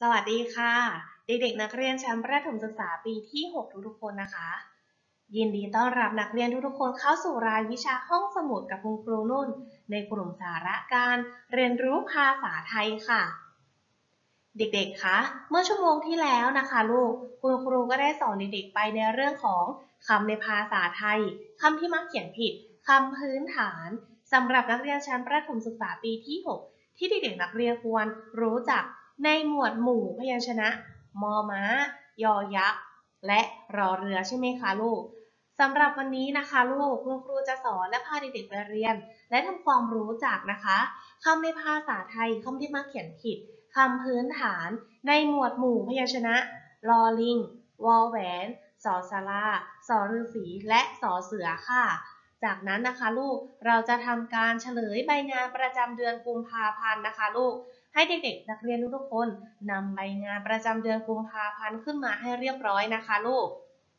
สวัสดีค่ะเด็กๆนักเรียนชั้นประถมศึกษาปีที่6ทุกๆคนนะคะยินดีต้อนรับนักเรียนทุกๆคนเข้าสู่รายวิชาห้องสมุดกับคุณครูนุ่นในกลุ่มสาระการเรียนรู้ภาษาไทยค่ะเด็กๆคะเมื่อชั่วโมงที่แล้วนะคะลูกคุณครูก็ได้สอนเด็กๆไปในเรื่องของคำในภาษาไทยคำที่มักเขียนผิดคำพื้นฐานสำหรับนักเรียนชั้นประถมศึกษาปีที่6ที่เด็กๆนักเรียนควรรู้จักในหมวดหมู่พยัญชนะมอม้ายอยักษ์และรอเรือใช่ไหมคะลูกสำหรับวันนี้นะคะลูกคุณครูจะสอนและพาเด็กๆไปเรียนและทำความรู้จักนะคะคำในภาษาไทยคำที่มักเขียนผิดคำพื้นฐานในหมวดหมู่พยัญชนะลอลิงวอแหวนสอสาราสอฤาษีและสอเสือค่ะจากนั้นนะคะลูกเราจะทำการเฉลยใบงานประจำเดือนกุมภาพันธ์นะคะลูกให้เด็กๆนักเรียนทุกๆคนนำใบงานประจำเดือนกุมภาพันธ์ขึ้นมาให้เรียบร้อยนะคะลูก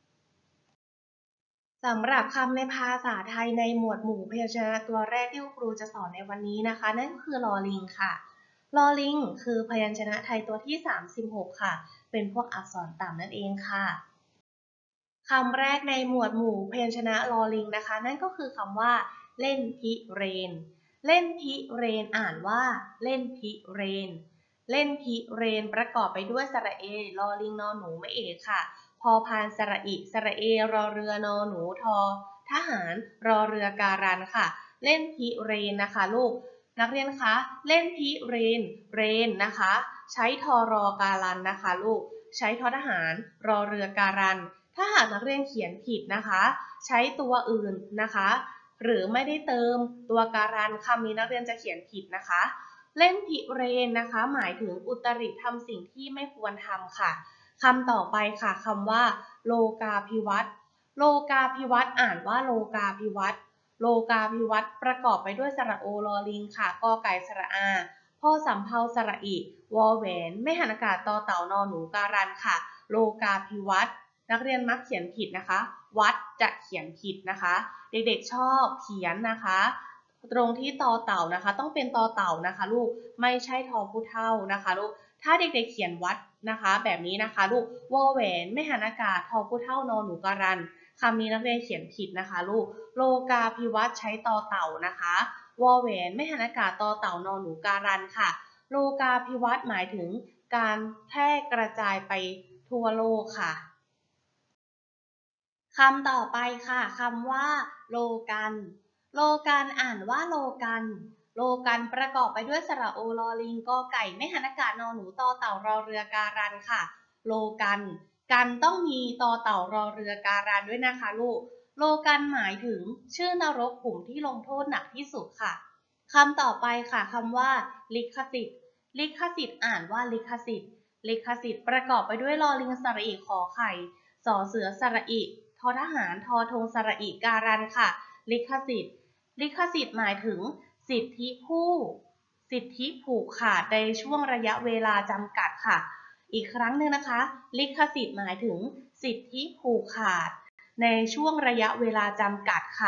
สำหรับคำในภาษาไทยในหมวดหมู่พยัญชนะตัวแรกที่ครูจะสอนในวันนี้นะคะนั่นก็คือลอลิงค่ะลอลิงคือพยัญชนะไทยตัวที่36ค่ะเป็นพวกอักษรต่ำนั่นเองค่ะคำแรกในหมวดหมู่พยัญชนะลอลิงนะคะนั่นก็คือคำว่าเล่นพิเรนเล่นพิเรนอ่านว่าเล่นพิเรนเล่นพิเรนประกอบไปด้วยสระเอลอลิงนอหนูไม่เอกค่ะพอพานสระอิสระเอรอเรือนอหนูทอทหารรอเรือการันค่ะเล่นพิเรนนะคะลูกนักเรียนคะเล่นพิเรนเรนนะคะใช้ทอรอการันนะคะลูกใช้ทอทหารรอเรือการันถ้าหากนักเรียนเขียนผิดนะคะใช้ตัวอื่นนะคะหรือไม่ได้เติมตัวการันคำนี้นักเรียนจะเขียนผิดนะคะเล่นพิเรนนะคะหมายถึงอุตริทำสิ่งที่ไม่ควรทำค่ะคำต่อไปค่ะคำว่าโลกาภิวัตน์โลกาภิวัตน์อ่านว่าโลกาภิวัตน์โลกาภิวัตน์ประกอบไปด้วยสระโอลอลิงค่ะกอไก่สระอาพ่อสำเภาสระอิวอแหวนไม่หันอากาศต่อเต่านอหนูการันค่ะโลกาภิวัตน์นักเรียนมักเขียนผิดนะคะวัดจะเขียนผิดนะคะเด็กๆชอบเขียนนะคะตรงที่ตอเต่านะคะต้องเป็นตอเต่านะคะลูกไม่ใช่ทอผู้เท่านะคะลูกถ้าเด็กๆเขียนวัดนะคะแบบนี้นะคะลูกวอแหวนไม่หันอากาศทอผู้เท่านอหนูการันคำนี้นักเรียนเขียนผิดนะคะลูกโลกาภิวัตน์ใช้ตอเต่านะคะวอแหวนไม่หันอากาศตอเต่านอหนูการันค่ะโลกาภิวัตน์หมายถึงการแพร่กระจายไปทั่วโลกค่ะ คำต่อไปค่ะคำว่าโลกันโลกันอ่านว่าโลกันโลกันประกอบไปด้วยสระโอลอลิงกอไก่ไม่หันอากาศนอหนูต่อเต่ารอเรือการันค่ะโลกันกันต้องมีต่อเต่ารอเรือการันด้วยนะคะลูกโลกันหมายถึงชื่อนรกขุมที่ลงโทษหนักที่สุดค่ะคำต่อไปค่ะคำว่าลิขสิทธิ์ลิขสิทธิ์อ่านว่าลิขสิทธิ์ลิขสิทธิ์ประกอบไปด้วยลอลิงสระอิขอไข่สอเสือสระอิทอทหารทอธงสระอิการันค่ะลิขสิทธิ์ลิขสิทธิ์หมายถึงสิทธิผู้สิทธิผูกขาดในช่วงระยะเวลาจำกัดค่ะอีกครั้งหนึ่งนะคะลิขสิทธิ์หมายถึงสิทธิผูกขาดในช่วงระยะเวลาจำกัดค่ะ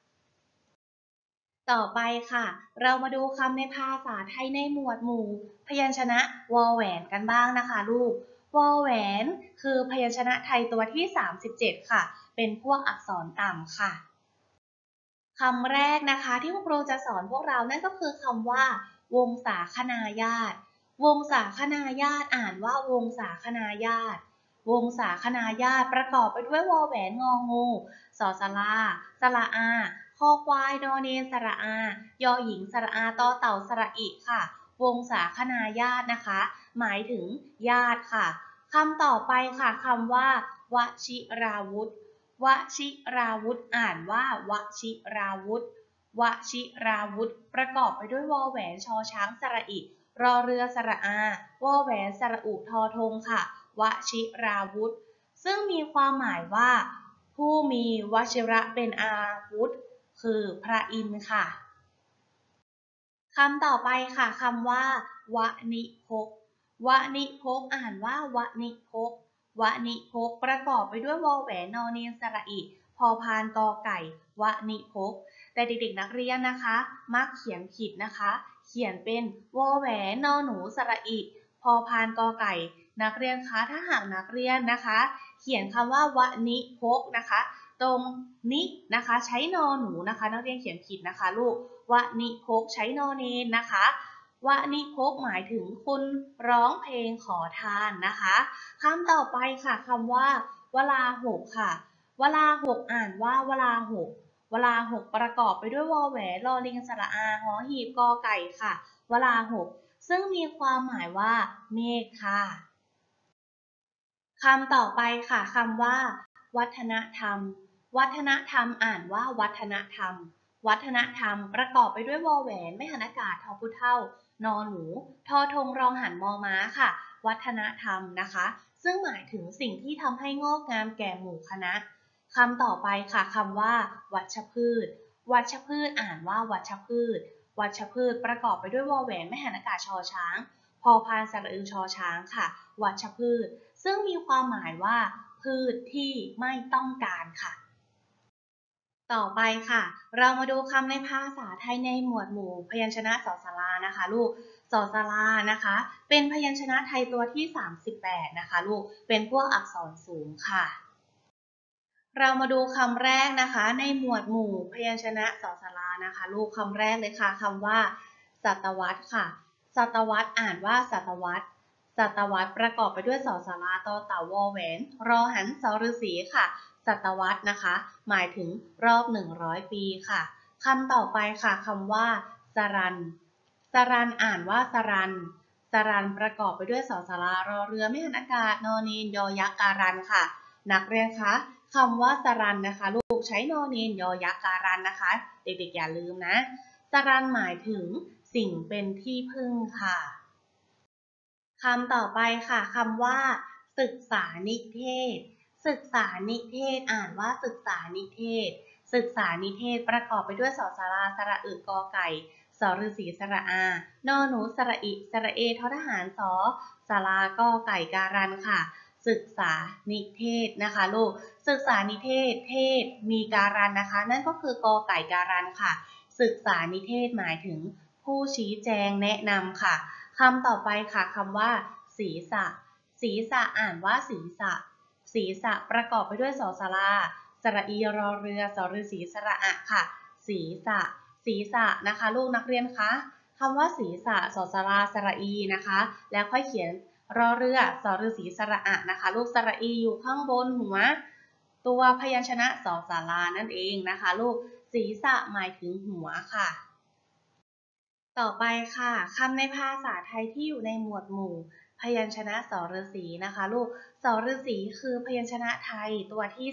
ต่อไปค่ะเรามาดูคำในภาษาไทยในหมวดหมู่พยัญชนะวอแหวนกันบ้างนะคะลูกวอแหวนคือพยัญชนะไทยตัวที่37ค่ะเป็นพวกอักษรต่ำค่ะ คำแรกนะคะที่คุณครูจะสอนพวกเรานั่นก็คือคำว่าวงศาคณาญาติวงศาคณาญาติอ่านว่าวงศาคณาญาติวงศาคณาญาติประกอบไปด้วยวอแหวนงองูสอสลาสระอาคอควายนอเนนสระอายอหญิงสระอาต่อเต่าสระอิค่ะวงศาคณาญาตินะคะหมายถึงญาติค่ะคำต่อไปค่ะคำว่าวชิราวุธ วชิราวุธอ่านว่าวชิราวุธวชิราวุธประกอบไปด้วยวอแหวนชอช้างสระอิรอเรือสระอาวอแหวนสระอุทอธงค่ะวชิราวุธซึ่งมีความหมายว่าผู้มีวชิระเป็นอาวุธคือพระอินทร์ค่ะ คำต่อไปค่ะคำว่าวนิพกวนิพกอ่านว่าวนิพกวนิพกประกอบไปด้วยวอแหวนนอเนียนสระอิพอพานกอไก่วนิพกแต่เด็กๆนักเรียนนะคะมักเขียนผิดนะคะเขียนเป็นวอแหวนนอหนูสระอิพพอพานกอไก่นักเรียนคะถ้าหากนักเรียนนะคะเขียนคำว่าวนิพกนะคะตรงนินะคะใช้นอหนูนะคะนักเรียนเขียนผิดนะคะลูกวนิพกใช้นอเนนนะคะวนิพกหมายถึงคุณร้องเพลงขอทานนะคะคำต่อไปค่ะคำว่าวลาหกค่ะวลาหกอ่านว่าวลาหกวลาหกประกอบไปด้วยวอแหวนลอลิงสระอาหอหีบกอไก่ค่ะวลาหกซึ่งมีความหมายว่าเมฆค่ะคำต่อไปค่ะคำว่าวัฒนธรรมวัฒนธรรมอ่านว่าวัฒนธรรมวัฒนธรรมประกอบไปด้วยวอแหวนไม่หันอากาศทอพุเท่านอหนูทอธงรองหันมอม้าค่ะวัฒนธรรมนะคะซึ่งหมายถึงสิ่งที่ทำให้งอกงามแก่หมู่คณะคำต่อไปค่ะคำว่าวัชพืชวัชพืชอ่านว่าวัชพืชวัชพืชประกอบไปด้วยวอแหวนไม่หันอากาศชอช้างพอพานสระอึชอช้างค่ะวัชพืชซึ่งมีความหมายว่าพืชที่ไม่ต้องการค่ะต่อไปค่ะเรามาดูคำในภาษาไทยในหมวดหมู่พยัญชนะสอสารานะคะลูกสอสารานะคะเป็นพยัญชนะไทยตัวที่38นะคะลูกเป็นพวกอักษรสูงค่ะเรามาดูคำแรกนะคะในหมวดหมู่พยัญชนะสอสารานะคะลูกคำแรกเลยค่ะคำว่าศตวรรษค่ะศตวรรษอ่านว่าศตวรรษศตวรรษประกอบไปด้วยสอสาราตอเต่าวอแหวนรอหันสอฤษีค่ะศตวรรษนะคะหมายถึงรอบ100ปีค่ะคำต่อไปค่ะคำว่าสรันสรันอ่านว่าสรันสรันประกอบไปด้วยสอสารารอเรือไม่หันอากาศนอนีนยอยักษ์การันค่ะนักเรียนคะคำว่าสรันนะคะลูกใช้นอนีนยอยักษ์การันนะคะเด็กๆอย่าลืมนะสรันหมายถึงสิ่งเป็นที่พึ่งค่ะคำต่อไปค่ะคำว่าศึกษานิเทศศึกษานิเทศอ่านว่าศึกษานิเทศศึกษานิเทศประกอบไปด้วยสอสาราสระอึกอไก่สอฤษีสระอานอหนูสระอิสระเอทอทหารสอสารากอไก่การันค่ะศึกษานิเทศนะคะลูกศึกษานิเทศเทศมีการันนะคะนั่นก็คือกอไก่การันค่ะศึกษานิเทศหมายถึงผู้ชี้แจงแนะนำค่ะคำต่อไปค่ะคำว่าศีรษะศีรษะอ่านว่าศีรษะศีรษะประกอบไปด้วยสอสาราสระอีรอเรือสอฤษีสระอะค่ะศีรษะศีรษะนะคะลูกนักเรียนคะคำว่าศีรษะสอสาราสระอีนะคะแล้วค่อยเขียนรอเรือสอฤษีสระอะนะคะลูกสระอีอยู่ข้างบนหัวตัวพยัญชนะสอสารานั่นเองนะคะลูกศีรษะหมายถึงหัวค่ะ ต่อไปค่ะคำในภาษาไทยที่อยู่ในหมวดหมู่พยัญชนะสอฤษีนะคะลูกสอฤษีคือพยัญชนะไทยตัวที่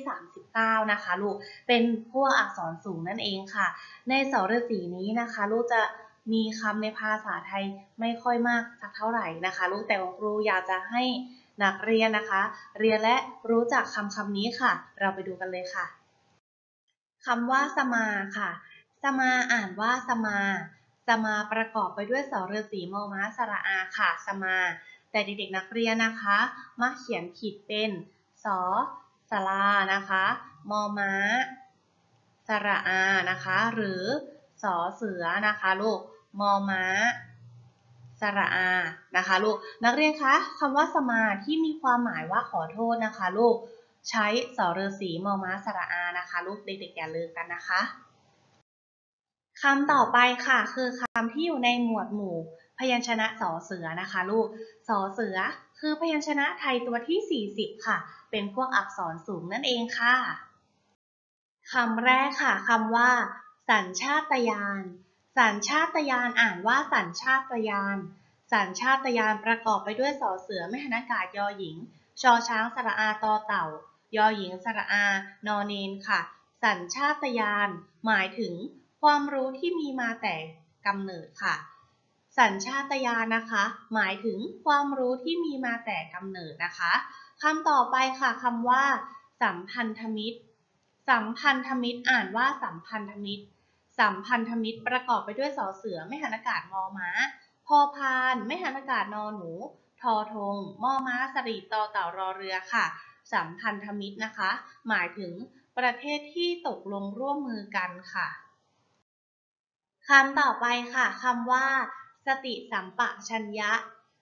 39นะคะลูกเป็นพวกอักษรสูงนั่นเองค่ะในสอฤษีนี้นะคะลูกจะมีคำในภาษาไทยไม่ค่อยมากสักเท่าไหร่นะคะลูกแต่ครูอยากจะให้นักเรียนนะคะเรียนและรู้จักคำนี้ค่ะเราไปดูกันเลยค่ะ คำว่าสมาค่ะสมาอ่านว่าสมาสมาประกอบไปด้วยสระศรีมอม้าสระอาค่ะสมาแต่เด็กๆนักเรียนนะคะมักเขียนผิดเป็นสอสลานะคะมอม้าสระอานะคะหรือสอเสือนะคะลูกมอม้าสระอานะคะลูกนักเรียนคะคำว่าสมาที่มีความหมายว่าขอโทษนะคะลูกใช้สอฤษีมอม้าสระอานะคะลูกเด็กๆอย่าลืมกันนะคะคำต่อไปค่ะคือคำที่อยู่ในหมวดหมู่พยัญชนะสอเสือนะคะลูกสอเสือคือพยัญชนะไทยตัวที่40ค่ะเป็นพวกอักษรสูงนั่นเองค่ะ คำแรกค่ะคำว่าสัญชาตญาณสัญชาตญาณอ่านว่าสัญชาตญาณสัญชาตญาณประกอบไปด้วยสอเสือไม่หันอากาศยอหญิงชอช้างสระอาตอเต่ายอหญิงสระอานอเนนค่ะสัญชาตญาณหมายถึงความรู้ที่มีมาแต่กำเนิดค่ะสัญชาตญาณนะคะหมายถึงความรู้ที่มีมาแต่กำเนิดนะคะคำต่อไปค่ะคำว่าสัมพันธมิตร สัมพันธมิตรอ่านว่าสัมพันธมิตรสัมพันธมิตรประกอบไปด้วยสอเสือไม่หันอากาศมอม้าพอพานไม่หันอากาศนอหนูทอธงมอม้าสรีตอเต่ารอเรือค่ะสัมพันธมิตรนะคะหมายถึงประเทศที่ตกลงร่วมมือกันค่ะคำต่อไปค่ะคำว่าสติสัมปชัญญะ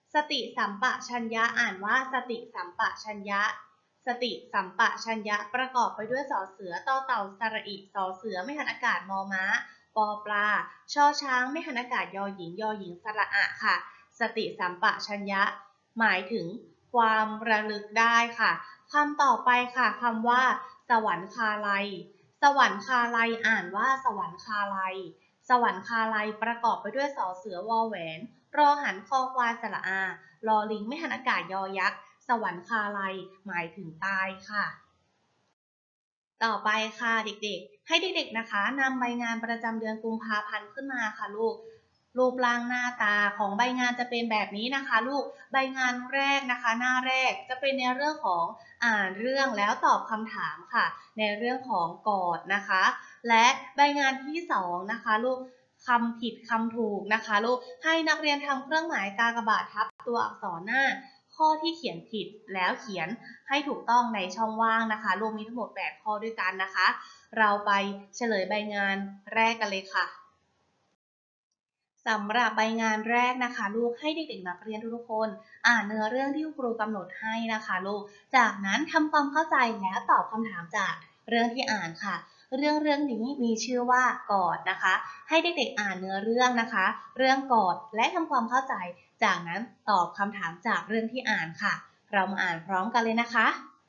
สติสัมปชัญญะอ่านว่าสติสัมปชัญญะสติสัมปชัญญะประกอบไปด้วยสอเสือต่อเต่าสระอิสอเสือไม่หันอากาศมอม้าปอปลาชอช้างไม่หันอากาศยอหญิงยอหญิงสระอะค่ะสติสัมปชัญญะหมายถึงความระลึกได้ค่ะคำต่อไปค่ะคำว่าสวรรคาลัยสวรรคาลัยอ่านว่าสวรรคาลัยสวรรคาลัยประกอบไปด้วยสอเสือวอแหวนรอหันคอควายสระอาลอลิงไม่หันอากาศยอยักษ์สวรรคาลัยหมายถึงตายค่ะต่อไปค่ะเด็กๆให้เด็กๆนะคะนำใบงานประจำเดือนกุมภาพันธ์ขึ้นมาค่ะลูกรูปร่างหน้าตาของใบงานจะเป็นแบบนี้นะคะลูกใบงานแรกนะคะหน้าแรกจะเป็นในเรื่องของอ่านเรื่องแล้วตอบคำถามค่ะในเรื่องของกอดนะคะและใบงานที่สองนะคะลูกคำผิดคำถูกนะคะลูกให้นักเรียนทำเครื่องหมายกากบาททับตัวอักษรหน้าข้อที่เขียนผิดแล้วเขียนให้ถูกต้องในช่องว่างนะคะรวมมีทั้งหมด8ข้อด้วยกันนะคะเราไปเฉลยใบงานแรกกันเลยค่ะสำหรับใบงานแรกนะคะลูกให้เด็กๆนักเรียนทุกคนอ่านเนื้อเรื่องที่ครูกำหนดให้นะคะลูกจากนั้นทำความเข้าใจแล้วตอบคำถามจากเรื่องที่อ่านค่ะเรื่องนี้มีชื่อว่ากอดนะคะให้เด็กๆอ่านเนื้อเรื่องนะคะเรื่องกอดและทำความเข้าใจจากนั้นตอบคำถามจากเรื่องที่อ่านค่ะเรามาอ่านพร้อมกันเลยนะคะ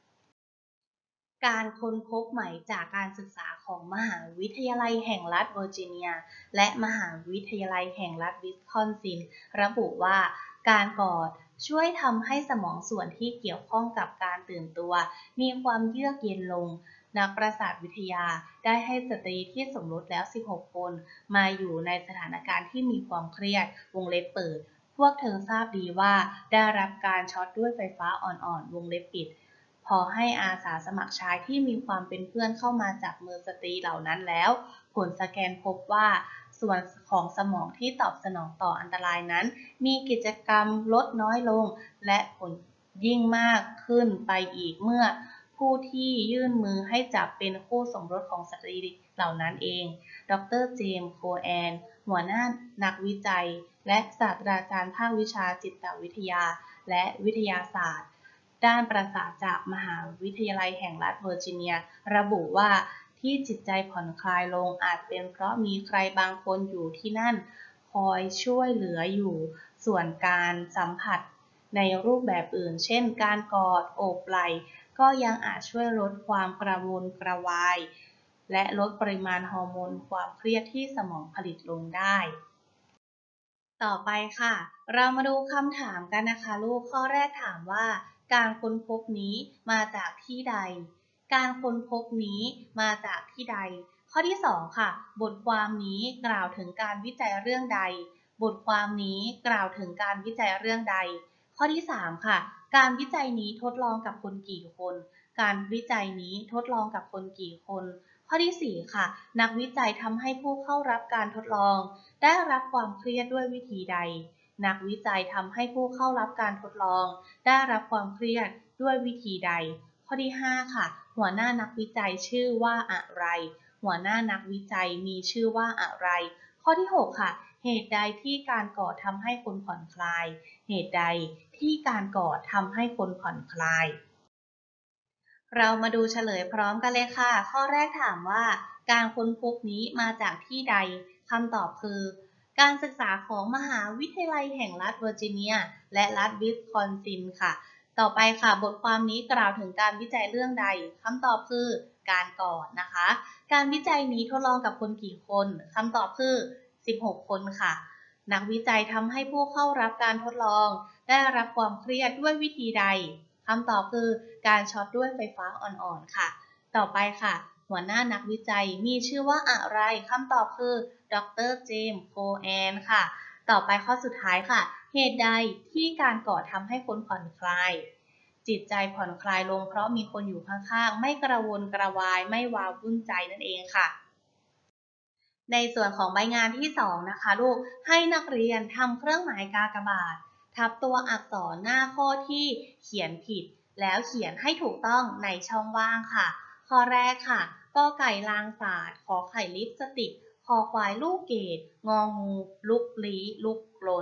การค้นพบใหม่จากการศึกษาของมหาวิทยาลัยแห่งรัฐเวอร์จิเนียและมหาวิทยาลัยแห่งรัฐวิสคอนซินระบุว่าการกอดช่วยทำให้สมองส่วนที่เกี่ยวข้องกับการตื่นตัวมีความเยือกเย็นลงนักประสาทวิทยาได้ให้สตรีที่สมรสแล้ว16คนมาอยู่ในสถานการณ์ที่มีความเครียดวงเล็บเปิดพวกเธอทราบดีว่าได้รับการช็อตด้วยไฟฟ้าอ่อนๆวงเล็บปิดพอให้อาสาสมัครชายที่มีความเป็นเพื่อนเข้ามาจับมือสตรีเหล่านั้นแล้วผลสแกนพบว่าส่วนของสมองที่ตอบสนองต่ออันตรายนั้นมีกิจกรรมลดน้อยลงและผลยิ่งมากขึ้นไปอีกเมื่อผู้ที่ยื่นมือให้จับเป็นคู่สมรสของสตรีเหล่านั้นเอง ดร. เจมส์ โคแอนหัวหน้านักวิจัยและศาสตราจารย์ภาควิชาจิตวิทยาและวิทยาศาสตร์ด้านประสาทจากมหาวิทยาลัยแห่งรัฐเวอร์จิเนียระบุว่าที่จิตใจผ่อนคลายลงอาจเป็นเพราะมีใครบางคนอยู่ที่นั่นคอยช่วยเหลืออยู่ส่วนการสัมผัสในรูปแบบอื่นเช่นการกอดโอบไหล่ก็ยังอาจช่วยลดความกระวนกระวายและลดปริมาณฮอร์โมนความเครียดที่สมองผลิตลงได้ต่อไปค่ะเรามาดูคำถามกันนะคะลูกข้อแรกถามว่าการค้นพบนี้มาจากที่ใดการค้นพบนี้มาจากที่ใดข้อที่2ค่ะบทความนี้กล่าวถึงการวิจัยเรื่องใดบทความนี้กล่าวถึงการวิจัยเรื่องใดข้อที่3ค่ะการวิจัยนี้ทดลองกับคนกี่คนการวิจัยนี้ทดลองกับคนกี่คนข้อที่4ค่ะนักวิจัยทำให้ผู้เข้ารับการทดลองได้รับความเครียดด้วยวิธีใดนักวิจัยทำให้ผู้เข้ารับการทดลองได้รับความเครียดด้วยวิธีใดข้อที่5ค่ะหัวหน้านักวิจัยชื่อว่าอะไรหัวหน้านักวิจัยมีชื่อว่าอะไรข้อที่6ค่ะเหตุใดที่การกอดทำให้คนผ่อนคลายเหตุใดที่การกอดทำให้คนผ่อนคลายเรามาดูเฉลยพร้อมกันเลยค่ะข้อแรกถามว่าการค้นพบนี้มาจากที่ใดคำตอบคือการศึกษาของมหาวิทยาลัยแห่งรัฐเวอร์จิเนียและรัฐวิสคอนซินค่ะต่อไปค่ะบทความนี้กล่าวถึงการวิจัยเรื่องใดคำตอบคือการกอดนะคะการวิจัยนี้ทดลองกับคนกี่คนคำตอบคือ16คนค่ะนักวิจัยทำให้ผู้เข้ารับการทดลองได้รับความเครียดด้วยวิธีใดคำตอบคือการช็อตด้วยไฟฟ้าอ่อนๆค่ะต่อไปค่ะหัวหน้านักวิจัยมีชื่อว่าอะไรคำตอบคือดร. เจมส์ โคแอนค่ะต่อไปข้อสุดท้ายค่ะเหตุใดที่การกอดทำให้คนผ่อนคลายจิตใจผ่อนคลายลงเพราะมีคนอยู่ข้างๆไม่กระวนกระวายไม่ว้าวุ่นใจนั่นเองค่ะในส่วนของใบงานที่2นะคะลูกให้นักเรียนทำเครื่องหมายกากบาททับตัวอักษรหน้าข้อที่เขียนผิดแล้วเขียนให้ถูกต้องในช่องว่างค่ะข้อแรกค่ะกอไก่ลางศาสตร์ขอไข่ลิปสติกคอควายลูกเกดงองูลุกลี้ลุกลน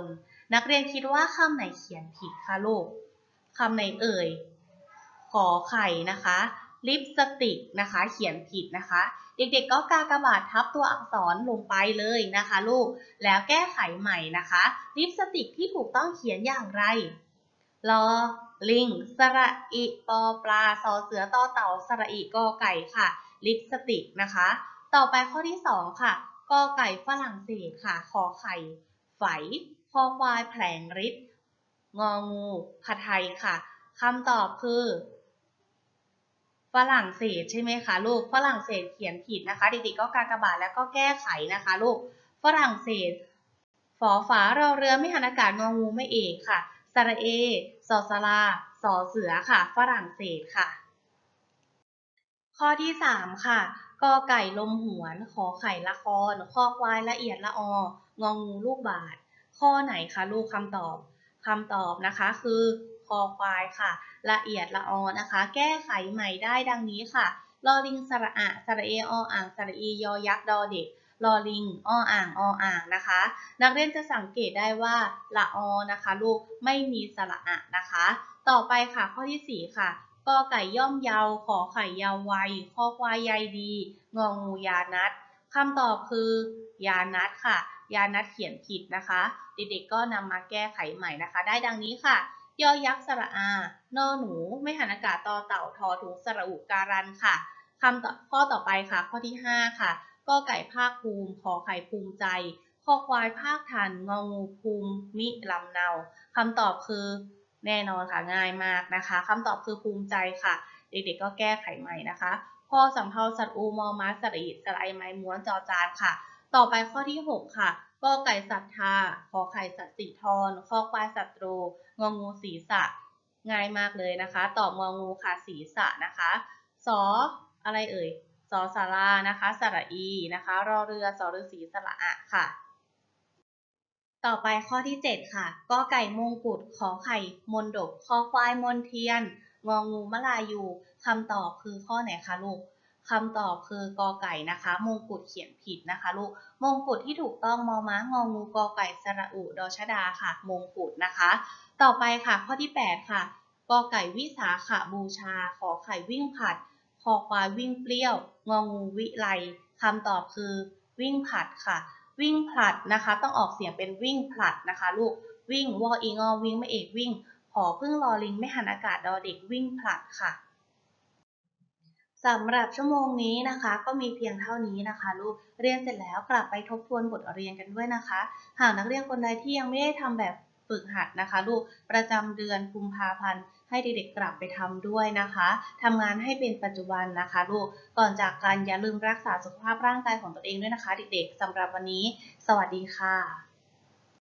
นักเรียนคิดว่าคำไหนเขียนผิดคะลูกคำไหนเอ่ยขอไข่นะคะลิปสติกนะคะเขียนผิดนะคะเด็กๆก็กากบาททับตัวอักษรลงไปเลยนะคะลูกแล้วแก้ไขใหม่นะคะลิปสติกที่ถูกต้องเขียนอย่างไรลอลิงสระอิปอปลาซอเสือต่อเต่าสระอิกอไก่ค่ะลิปสติกนะคะต่อไปข้อที่2ค่ะกอไก่ฝรั่งเศสค่ะขอไข่ไฝคอควายแผลงฤทธิ์งองูผัดไทยค่ะคำตอบคือฝรั่งเศสใช่ไหมคะลูกฝรั่งเศสเขียนผิดนะคะเด็กๆก็กากบาทแล้วก็แก้ไขนะคะลูกฝรั่งเศสฝอฝารอเรือไม่หันอากาศงองูไม่เอกค่ะสระเอสอสลาสอเสือค่ะฝรั่งเศสค่ะข้อที่3ค่ะกอไก่ลมหวนขอไข่ละครคอควายละเอียดละอององูลูกบาศก์ข้อไหนคะลูกคำตอบนะคะคือคอควายค่ะละเอียดละออนะคะแก้ไขใหม่ได้ดังนี้ค่ะลอลิงสระอะสระเอออ่างสระอียอยักษ์ดอเด็กลอลิงอ่างนะคะนักเรียนจะสังเกตได้ว่าละอนะคะลูกไม่มีสระอะนะคะต่อไปค่ะข้อที่4ค่ะกอไก่ย่อมเยาขอไข่ยาววัยคอควายใยดีงองูยานัดคำตอบคือยานัดค่ะยานัดเขียนผิดนะคะเด็กๆก็นำมาแก้ไขใหม่นะคะได้ดังนี้ค่ะยอยักษ์สระอานอหนูไม่หันอากาศต่อเต่าทอถุงสระอุการันค่ะข้อต่อไปค่ะข้อที่5ค่ะกอไก่ภาคภูมิขอไข่ภูมิใจคอควายภาคทันงองูภูมิมิลำเนาคำตอบคือแน่นอนค่ะง่ายมากนะคะคำตอบคือภูมิใจค่ะเด็กๆก็แก้ไขใหม่นะคะพอสำเภาสัตว์อูมอม้าสระอิสระไอไม้ม้วนจอจานค่ะต่อไปข้อที่6ค่ะกอไก่ศรัทธาขอไข่สัตว์สีทรคอควายศัตรูงองูศีรษะง่ายมากเลยนะคะตอบงองูค่ะศีรษะนะคะสออะไรเอ่ยสอสารานะคะสระอีนะคะรอเรือสอฤาษีสระอะค่ะต่อไปข้อที่7ค่ะกอไก่มงกุฎขอไข่มนดบคอควายมนเทียนงองูมะลายูคำตอบคือข้อไหนคะลูกคำตอบคือกอไก่นะคะมงกุฎเขียนผิดนะคะลูกมงกุฎที่ถูกต้องมอม้างองูกอไก่สระอุดอชดาค่ะมงกุฎนะคะต่อไปค่ะข้อที่8ค่ะกอไก่วิสาขบูชาขอไข่วิ่งผัดคอควายวิ่งเปรี้ยวงองูวิไลคำตอบคือวิ่งผัดค่ะวิ่งผลัดนะคะต้องออกเสียงเป็นวิ่งผลัดนะคะลูกวิ่งวออีงอวิ่งไม่เอกวิ่งผอพึ่งรอลิงไม่หันอากาศดอเด็กวิ่งผลัดค่ะสำหรับชั่วโมงนี้นะคะก็มีเพียงเท่านี้นะคะลูกเรียนเสร็จแล้วกลับไปทบทวนบทเรียนกันด้วยนะคะหากนักเรียนคนใดที่ยังไม่ได้ทำแบบฝึกหัดนะคะลูกประจำเดือนกุมภาพันธ์ให้เด็กๆกลับไปทำด้วยนะคะทำงานให้เป็นปัจจุบันนะคะลูกก่อนจากกันอย่าลืมรักษาสุขภาพร่างกายของตัวเองด้วยนะคะเด็กๆสำหรับวันนี้สวัสดีค่ะ